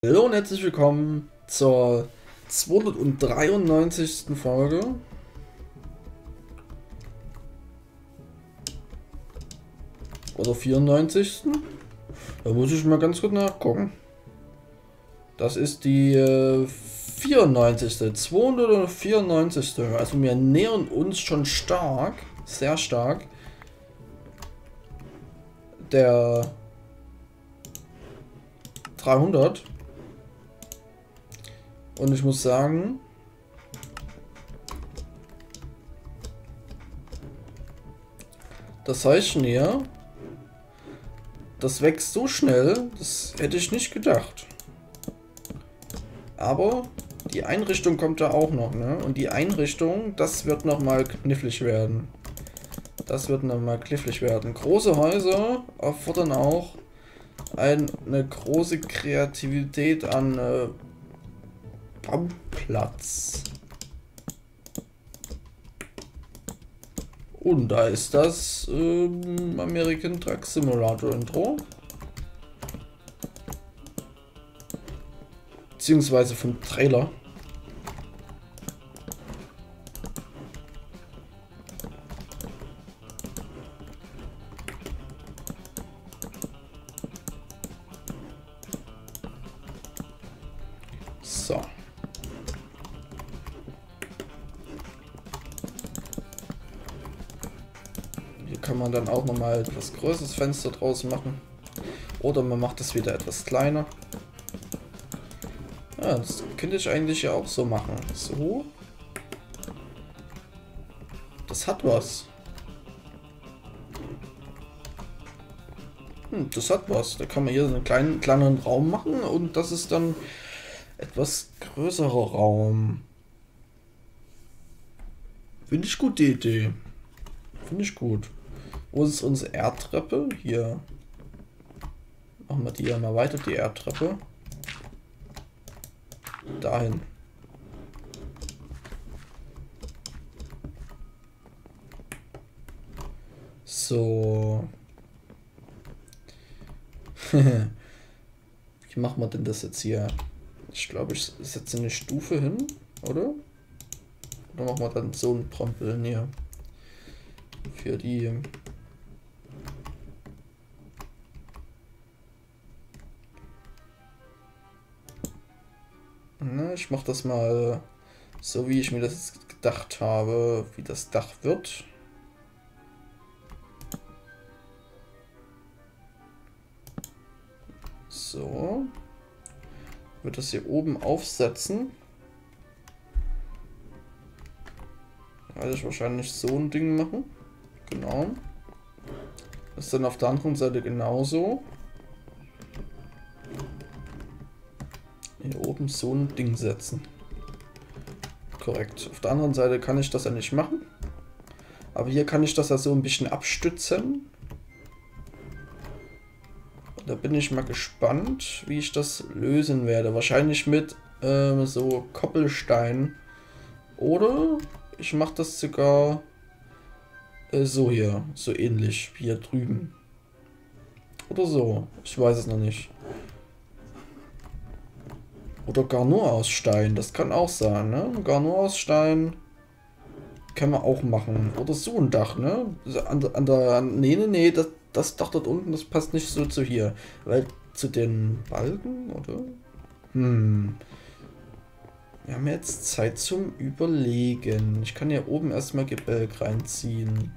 Hallo und herzlich willkommen zur 293. Folge. Oder 94. Da muss ich mal ganz gut nachgucken. Das ist die 94. 294. Also wir nähern uns schon stark, sehr stark, der 300. Und ich muss sagen, das Zeichen hier, das wächst so schnell, das hätte ich nicht gedacht. Aber die Einrichtung kommt da auch noch, ne? Und die Einrichtung, das wird nochmal knifflig werden. Das wird nochmal knifflig werden. Große Häuser erfordern auch eine große Kreativität an Bauplatz. Und da ist das American Truck Simulator Intro. Beziehungsweise vom Trailer. So. Hier kann man dann auch nochmal etwas größeres Fenster draus machen. Oder man macht es wieder etwas kleiner. Ja, das könnte ich eigentlich ja auch so machen. So. Das hat was. Das hat was. Da kann man hier einen kleinen Raum machen und das ist dann etwas größerer Raum. Finde ich gut, die Idee. Finde ich gut. Wo ist unsere Erdtreppe? Hier. Machen wir die ja mal weiter, die Erdtreppe. Dahin. So. Wie machen wir denn das jetzt hier? Ich glaube, ich setze eine Stufe hin, oder? Oder machen wir dann so ein Trampeln hier? Für die... Na, ich mache das mal so, wie ich mir das gedacht habe, wie das Dach wird. So. Wird das hier oben aufsetzen. Werde ich wahrscheinlich so ein Ding machen. Genau. Das ist dann auf der anderen Seite genauso. Hier oben so ein Ding setzen. Korrekt. Auf der anderen Seite kann ich das ja nicht machen. Aber hier kann ich das ja so ein bisschen abstützen. Da bin ich mal gespannt, wie ich das lösen werde. Wahrscheinlich mit so Koppelstein. Oder ich mache das sogar so hier. So ähnlich wie hier drüben. Oder so. Ich weiß es noch nicht. Oder gar nur aus Stein. Das kann auch sein, ne? Gar nur aus Stein kann man auch machen. Oder so ein Dach, ne? Nee, das Dach dort unten, das passt nicht so zu hier. Weil zu den Balken, oder? Wir haben jetzt Zeit zum Überlegen. Ich kann hier oben erstmal Gebälk reinziehen.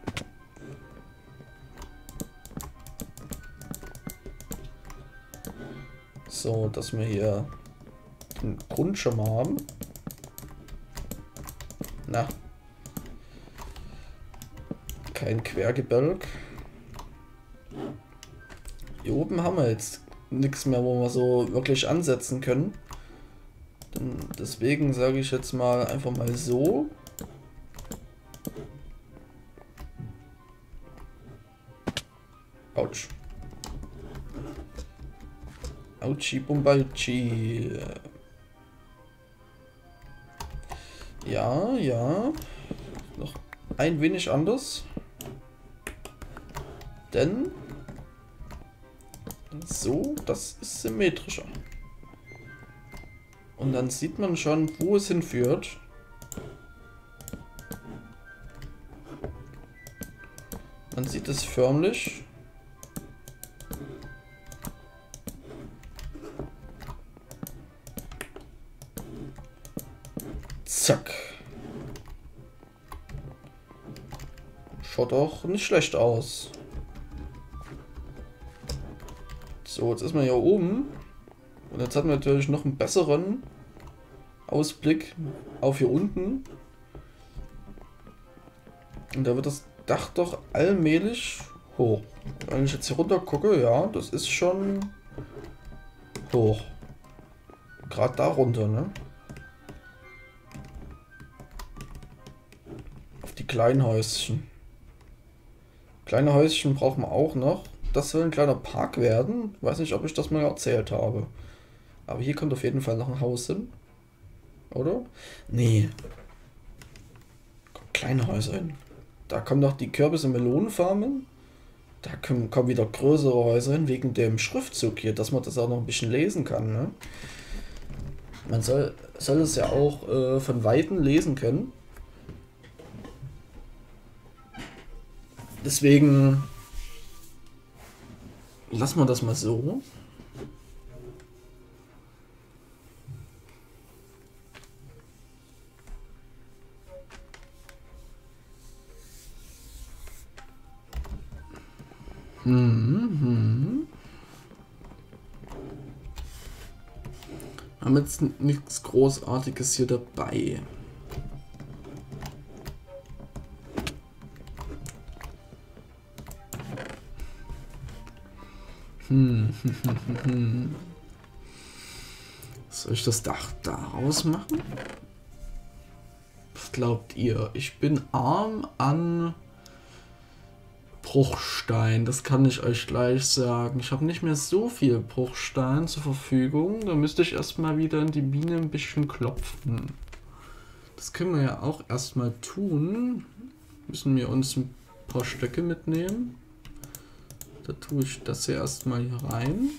So, dass wir hier den Grund schon mal haben. Na. Kein Quergebälk. Hier oben haben wir jetzt nichts mehr, wo wir so wirklich ansetzen können. Deswegen sage ich jetzt mal einfach mal so. Autsch. Autschi Bumbalchi. Ja, ja. Noch ein wenig anders. Denn so, das ist symmetrischer. Und dann sieht man schon, wo es hinführt. Man sieht es förmlich. Zack. Schaut auch nicht schlecht aus. So, jetzt ist man hier oben. Und jetzt hat man natürlich noch einen besseren Ausblick auf hier unten. Und da wird das Dach doch allmählich hoch. Wenn ich jetzt hier runter gucke, ja, das ist schon hoch. Gerade da runter, ne? Auf die kleinen Häuschen. Kleine Häuschen brauchen wir auch noch. Das soll ein kleiner Park werden. Weiß nicht, ob ich das mal erzählt habe. Aber hier kommt auf jeden Fall noch ein Haus hin. Oder? Nee. Kleine Häuser hin. Da kommen noch die Kürbis- und Melonenfarmen. Da kommen wieder größere Häuser hin, wegen dem Schriftzug hier, dass man das auch noch ein bisschen lesen kann. Ne? Man soll es ja auch von Weitem lesen können. Deswegen lassen wir das mal so. Haben jetzt nichts Großartiges hier dabei. Soll ich das Dach daraus machen? Was glaubt ihr? Ich bin arm an Bruchstein, das kann ich euch gleich sagen. Ich habe nicht mehr so viel Bruchstein zur Verfügung. Da müsste ich erstmal wieder in die Mine ein bisschen klopfen. Das können wir ja auch erstmal tun. Müssen wir uns ein paar Stöcke mitnehmen. Da tue ich das hier erstmal hier rein.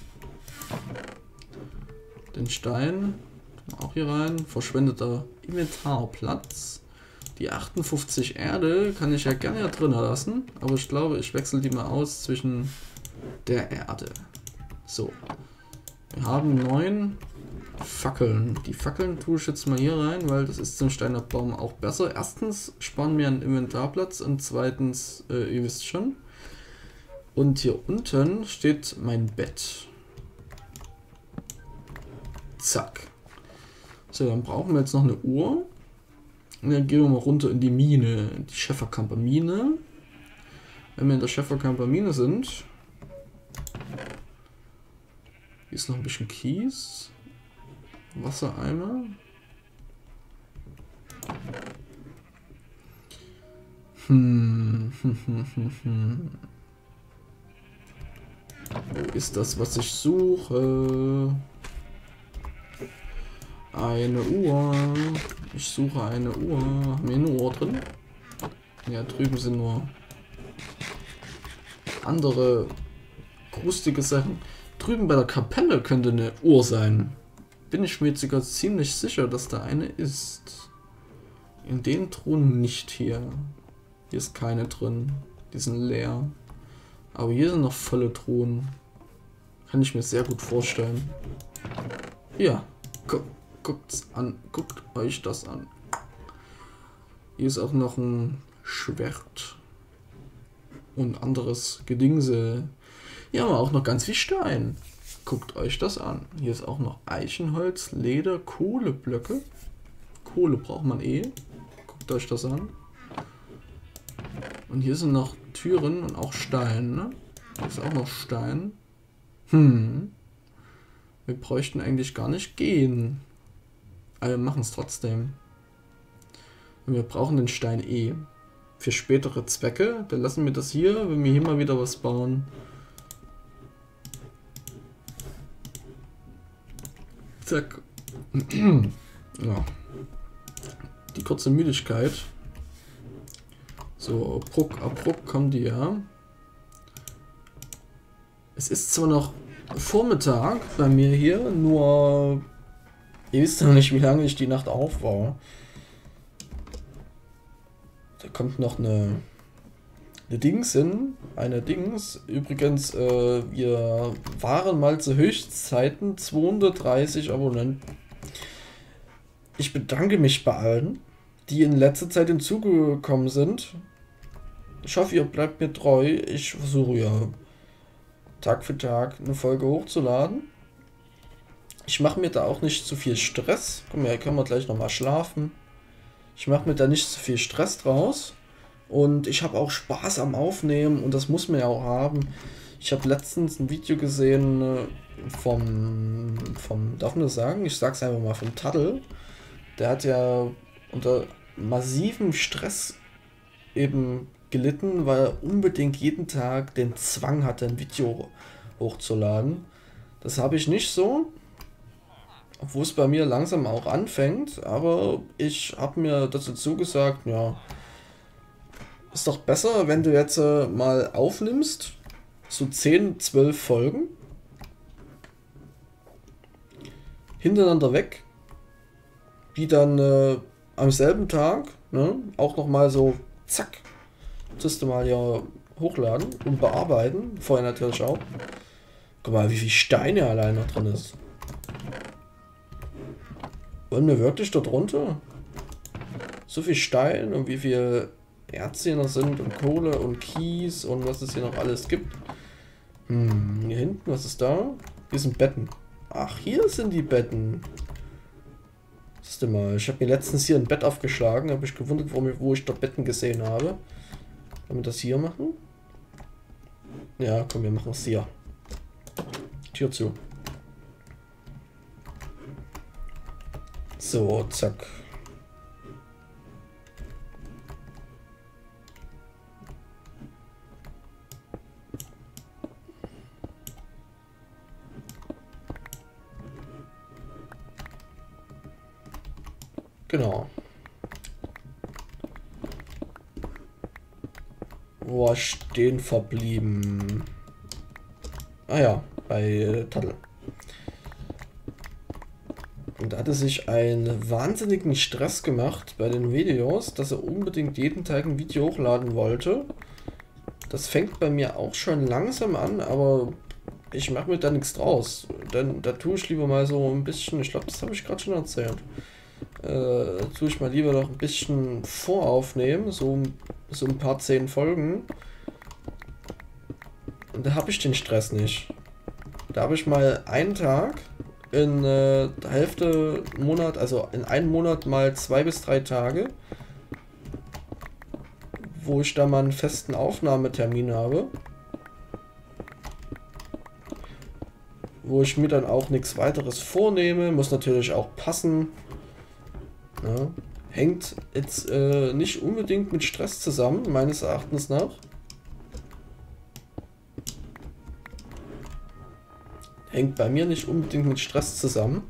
Den Stein auch hier rein. Verschwendeter Inventarplatz. Die 58 Erde kann ich ja gerne hier drin lassen, aber ich glaube, ich wechsle die mal aus zwischen der Erde. So. Wir haben 9 Fackeln. Die Fackeln tue ich jetzt mal hier rein, weil das ist zum Steinerbaum auch besser. Erstens sparen wir einen Inventarplatz und zweitens, ihr wisst schon. Und hier unten steht mein Bett. Zack. So, dann brauchen wir jetzt noch eine Uhr. Und dann gehen wir mal runter in die Mine, die Schäferkamper Mine. Wenn wir in der Schäferkamper Mine sind, hier ist noch ein bisschen Kies, Wassereimer. Wo ist das, was ich suche? Eine Uhr. Ich suche eine Uhr. Haben wir eine Uhr drin? Ja, drüben sind nur andere krustige Sachen. Drüben bei der Kapelle könnte eine Uhr sein. Bin ich mir jetzt sogar ziemlich sicher, dass da eine ist. In den Truhen nicht hier. Hier ist keine drin. Die sind leer. Aber hier sind noch volle Truhen. Kann ich mir sehr gut vorstellen. Ja, guckt's an. Guckt euch das an. Hier ist auch noch ein Schwert. Und anderes Gedingse. Hier haben wir auch noch ganz viel Stein. Guckt euch das an. Hier ist auch noch Eichenholz, Leder, Kohleblöcke. Kohle braucht man eh. Guckt euch das an. Und hier sind noch Türen und auch Stein, ne? Hier ist auch noch Stein. Wir bräuchten eigentlich gar nicht gehen. Aber wir machen es trotzdem. Und wir brauchen den Stein eh. Für spätere Zwecke. Dann lassen wir das hier, wenn wir hier mal wieder was bauen. Zack. Ja. Die kurze Müdigkeit. So, Abruck kommt die ja. Es ist zwar noch Vormittag bei mir hier, nur Ihr wisst noch nicht, wie lange ich die Nacht auf war. Da kommt noch eine Dings hin. Eine Dings. Übrigens, wir waren mal zu Höchstzeiten 230 Abonnenten. Ich bedanke mich bei allen, die in letzter Zeit hinzugekommen sind. Ich hoffe, ihr bleibt mir treu. Ich versuche ja Tag für Tag eine Folge hochzuladen. Ich mache mir da auch nicht zu viel Stress. Guck mal, hier können wir gleich nochmal schlafen. Ich mache mir da nicht zu viel Stress draus. Und ich habe auch Spaß am Aufnehmen und das muss man ja auch haben. Ich habe letztens ein Video gesehen vom, darf man das sagen? Ich sag's einfach mal, vom Taddel. Der hat ja unter massivem Stress eben gelitten, weil er unbedingt jeden Tag den Zwang hatte, ein Video hochzuladen. Das habe ich nicht so. Obwohl es bei mir langsam auch anfängt, aber ich habe mir dazu zugesagt, ja, ist doch besser, wenn du jetzt mal aufnimmst, so 10, 12 Folgen, hintereinander weg, die dann am selben Tag, ne, auch nochmal so, zack, tust du mal ja hochladen und bearbeiten, vorher natürlich auch. Guck mal, wie viel Steine allein noch drin ist. Wollen wir wirklich dort runter? So viel Stein und wie viel Erz hier noch sind und Kohle und Kies und was es hier noch alles gibt. Hier hinten, was ist da? Hier sind Betten. Ach, hier sind die Betten. Siehst du mal, ich habe mir letztens hier ein Bett aufgeschlagen, habe ich gewundert, wo ich dort Betten gesehen habe. Wollen wir das hier machen? Ja, komm, wir machen es hier. Tür zu. So, zack. Genau. Wo war ich stehen verblieben? Ah ja, bei Taddel. Und da hatte sich einen wahnsinnigen Stress gemacht bei den Videos, dass er unbedingt jeden Tag ein Video hochladen wollte. Das fängt bei mir auch schon langsam an, aber ich mache mir da nichts draus. Dann da tue ich lieber mal so ein bisschen, ich glaube, das habe ich gerade schon erzählt. Tue ich mal lieber noch ein bisschen voraufnehmen, so ein paar 10 Folgen. Und da habe ich den Stress nicht. Da habe ich mal einen Tag in der Hälfte Monat, also in einem Monat mal 2 bis 3 Tage, wo ich da mal einen festen Aufnahmetermin habe, wo ich mir dann auch nichts weiteres vornehme, muss natürlich auch passen, ja, hängt jetzt nicht unbedingt mit Stress zusammen, meines Erachtens nach. Hängt bei mir nicht unbedingt mit Stress zusammen.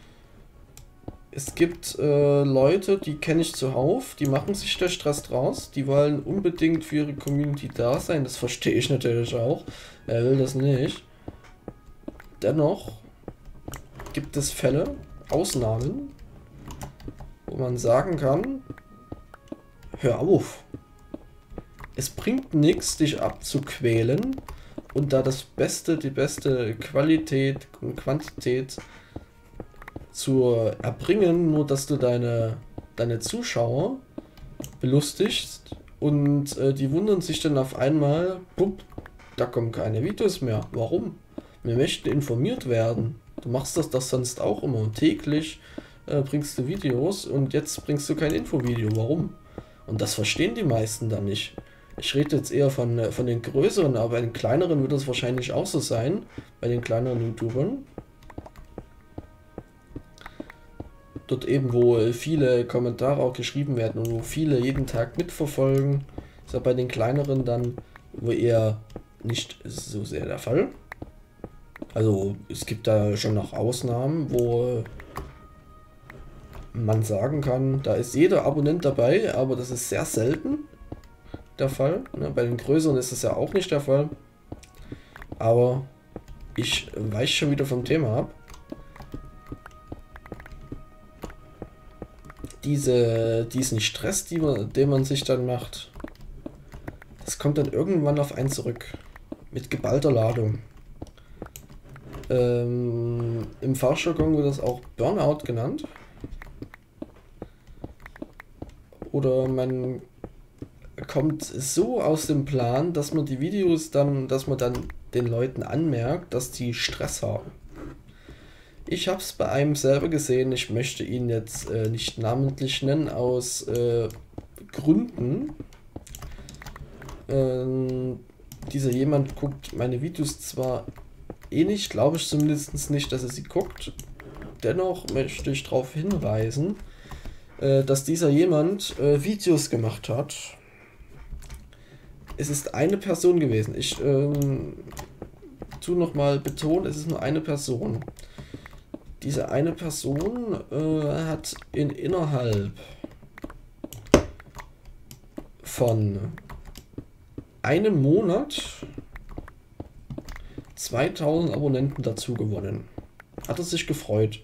Es gibt Leute, die kenne ich zuhauf, die machen sich da Stress draus, die wollen unbedingt für ihre Community da sein, das verstehe ich natürlich auch, wer will das nicht. Dennoch gibt es Fälle, Ausnahmen, wo man sagen kann, hör auf, es bringt nichts, dich abzuquälen und da die beste Qualität und Quantität zu erbringen, nur dass du deine Zuschauer belustigst und die wundern sich dann auf einmal, bupp, da kommen keine Videos mehr. Warum? Wir möchten informiert werden. Du machst das doch sonst auch immer. Täglich bringst du Videos und jetzt bringst du kein Infovideo. Warum? Und das verstehen die meisten dann nicht. Ich rede jetzt eher von den größeren, aber bei den kleineren wird es wahrscheinlich auch so sein, bei den kleineren YouTubern. Dort eben, wo viele Kommentare auch geschrieben werden und wo viele jeden Tag mitverfolgen, ist ja bei den kleineren dann wohl eher nicht so sehr der Fall. Also es gibt da schon noch Ausnahmen, wo man sagen kann, da ist jeder Abonnent dabei, aber das ist sehr selten der Fall. Bei den größeren ist es ja auch nicht der Fall. Aber ich weiche schon wieder vom Thema ab. diesen Stress, den man sich dann macht, das kommt dann irgendwann auf einen zurück. Mit geballter Ladung. Im Fachjargon wird das auch Burnout genannt. Oder man kommt so aus dem Plan, dass man die Videos dass man dann den Leuten anmerkt, dass die Stress haben. Ich habe es bei einem selber gesehen, ich möchte ihn jetzt nicht namentlich nennen, aus Gründen. Dieser jemand guckt meine Videos zwar eh nicht, glaube ich zumindest nicht, dass er sie guckt. Dennoch möchte ich darauf hinweisen, dass dieser jemand Videos gemacht hat. Es ist eine Person gewesen. Ich tue nochmal betonen, es ist nur eine Person. Diese eine Person hat innerhalb von einem Monat 2000 Abonnenten dazu gewonnen. Hat er sich gefreut.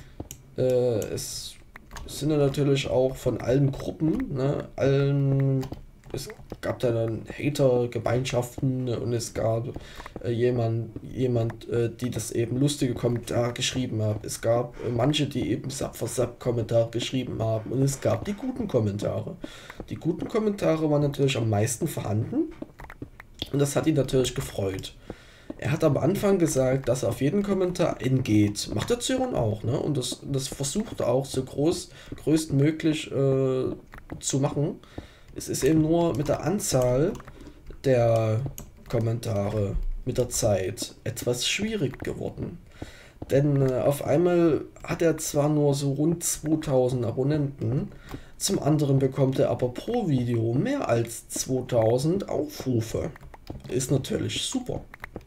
Es sind ja natürlich auch von allen Gruppen, ne, es gab dann Hater-Gemeinschaften und es gab jemand, die das eben lustige Kommentare geschrieben haben. Es gab manche, die eben Sub-for-Sub-Kommentare geschrieben haben und es gab die guten Kommentare. Die guten Kommentare waren natürlich am meisten vorhanden und das hat ihn natürlich gefreut. Er hat am Anfang gesagt, dass er auf jeden Kommentar eingeht. Macht der Zyron auch, ne? Und das versucht er auch so größtmöglich zu machen. Es ist eben nur mit der Anzahl der Kommentare mit der Zeit etwas schwierig geworden. Denn auf einmal hat er zwar nur so rund 2000 Abonnenten, zum anderen bekommt er aber pro Video mehr als 2000 Aufrufe. Ist natürlich super.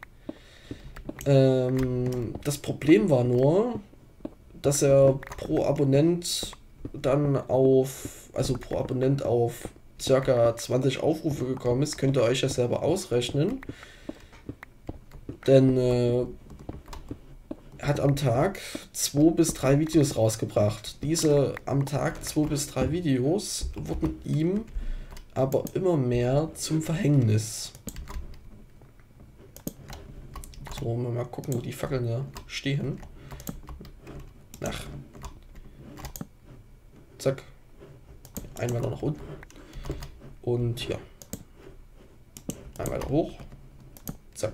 Das Problem war nur, dass er pro Abonnent dann auf circa 20 Aufrufe gekommen ist. Könnt ihr euch ja selber ausrechnen. Denn er hat am Tag 2 bis 3 Videos rausgebracht. Diese am Tag 2 bis 3 Videos wurden ihm aber immer mehr zum Verhängnis. So, mal gucken, wo die Fackeln da stehen. Ach. Zack. Ein weiter nach unten. Und hier. Ein weiter hoch. Zack.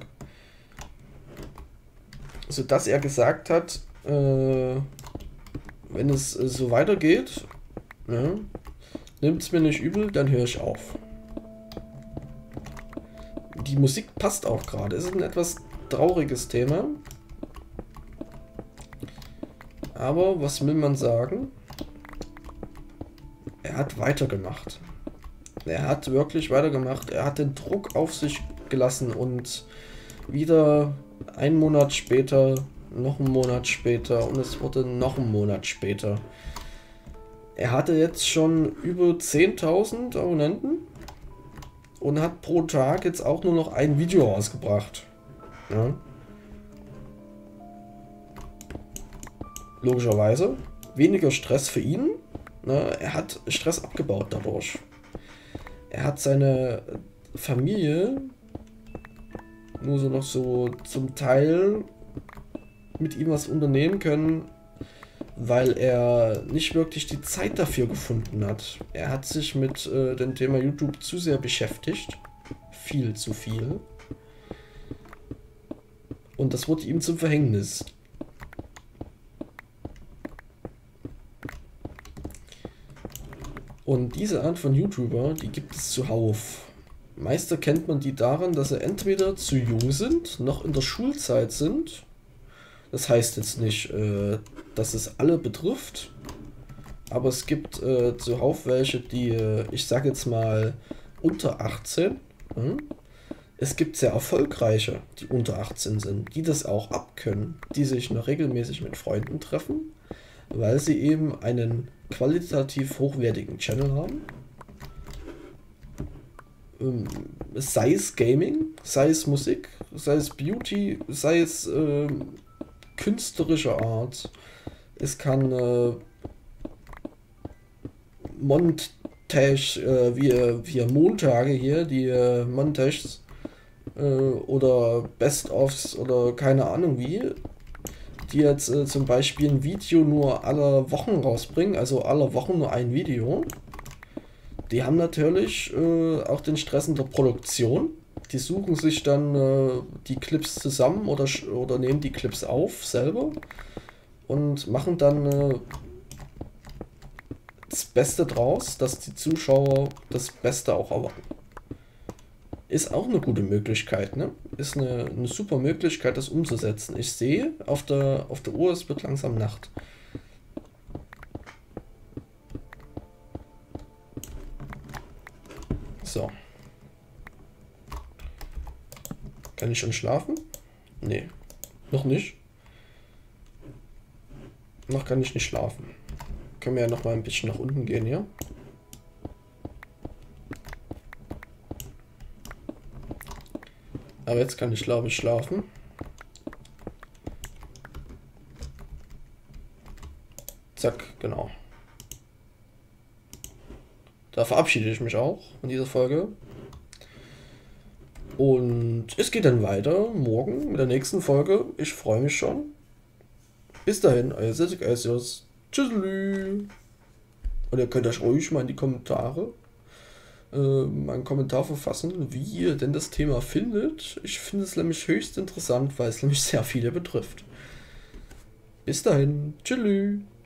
Sodass er gesagt hat, wenn es so weitergeht, ne, nimmt es mir nicht übel, dann höre ich auf. Die Musik passt auch gerade. Es ist ein etwas trauriges Thema. Aber was will man sagen? Er hat weitergemacht. Er hat wirklich weitergemacht. Er hat den Druck auf sich gelassen und wieder einen Monat später, noch einen Monat später und es wurde noch einen Monat später. Er hatte jetzt schon über 10.000 Abonnenten und hat pro Tag jetzt auch nur noch ein Video rausgebracht. Ja. Logischerweise weniger Stress für ihn. Ne? Er hat Stress abgebaut dadurch. Er hat seine Familie nur so noch so zum Teil mit ihm was unternehmen können, weil er nicht wirklich die Zeit dafür gefunden hat. Er hat sich mit dem Thema YouTube zu sehr beschäftigt. Viel zu viel. Und das wurde ihm zum Verhängnis. Und diese Art von YouTuber, die gibt es zuhauf. Meist erkennt man die daran, dass sie entweder zu jung sind, noch in der Schulzeit sind. Das heißt jetzt nicht, dass es alle betrifft. Aber es gibt zuhauf welche, die, ich sage jetzt mal, unter 18. Es gibt sehr erfolgreiche, die unter 18 sind, die das auch abkönnen, die sich noch regelmäßig mit Freunden treffen, weil sie eben einen qualitativ hochwertigen Channel haben. Sei es Gaming, sei es Musik, sei es Beauty, sei es künstlerische Art. Es kann Montage, wie Montage hier, die Montages oder Best-ofs oder keine Ahnung wie, die jetzt zum Beispiel ein Video nur alle Wochen rausbringen, also alle Wochen nur ein Video. Die haben natürlich auch den Stress in der Produktion. Die suchen sich dann die Clips zusammen oder nehmen die Clips auf selber und machen dann das Beste draus, dass die Zuschauer das Beste auch erwarten. Ist auch eine gute Möglichkeit, ne? Ist eine super Möglichkeit, das umzusetzen. Ich sehe, auf der Uhr, es wird langsam Nacht. So. Kann ich schon schlafen? Nee, noch nicht. Noch kann ich nicht schlafen. Können wir ja noch mal ein bisschen nach unten gehen hier. Aber jetzt kann ich, glaube ich, schlafen. Zack, genau. Da verabschiede ich mich auch von dieser Folge. Und es geht dann weiter morgen mit der nächsten Folge. Ich freue mich schon. Bis dahin, euer Sessig Esios. Tschüsselü. Und ihr könnt euch ruhig mal in die Kommentare einen Kommentar verfassen, wie ihr denn das Thema findet. Ich finde es nämlich höchst interessant, weil es nämlich sehr viele betrifft. Bis dahin. Tschüsselü.